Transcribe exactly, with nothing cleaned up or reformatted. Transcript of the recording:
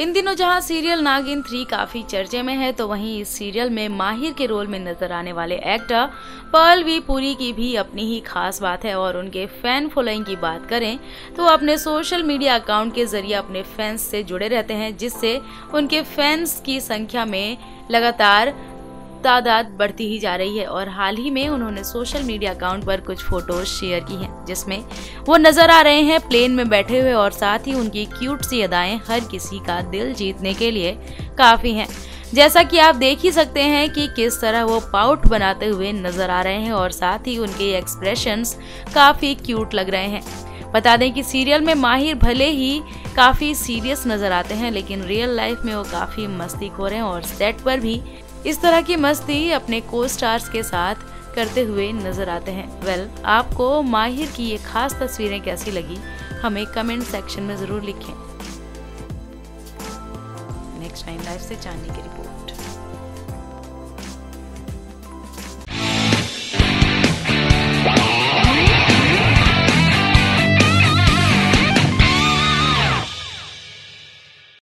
इन दिनों जहां सीरियल नागिन थ्री काफी चर्चे में है, तो वहीं इस सीरियल में माहिर के रोल में नजर आने वाले एक्टर पर्लवी पुरी की भी अपनी ही खास बात है। और उनके फैन फॉलोइंग की बात करें तो अपने सोशल मीडिया अकाउंट के जरिए अपने फैंस से जुड़े रहते हैं, जिससे उनके फैंस की संख्या में लगातार तादाद बढ़ती ही जा रही है। और हाल ही में उन्होंने सोशल मीडिया अकाउंट पर कुछ फोटोज शेयर की हैं, जिसमें वो नजर आ रहे हैं प्लेन में बैठे हुए, और साथ ही उनकी क्यूट सी अदाएं हर किसी का दिल जीतने के लिए काफी हैं। जैसा कि आप देख ही सकते हैं कि किस तरह वो पाउट बनाते हुए नजर आ रहे हैं, और साथ ही उनके एक्सप्रेशंस काफी क्यूट लग रहे हैं। बता दें कि सीरियल में माहिर भले ही काफी सीरियस नजर आते हैं, लेकिन रियल लाइफ में वो काफी मस्तीखोर हैं और सेट पर भी इस तरह की मस्ती अपने को स्टार्स के साथ करते हुए नजर आते हैं। वेल well, आपको माहिर की ये खास तस्वीरें कैसी लगी, हमें कमेंट सेक्शन में जरूर लिखें। नेक्स्ट नाइन लाइव से जानने की रिपोर्ट।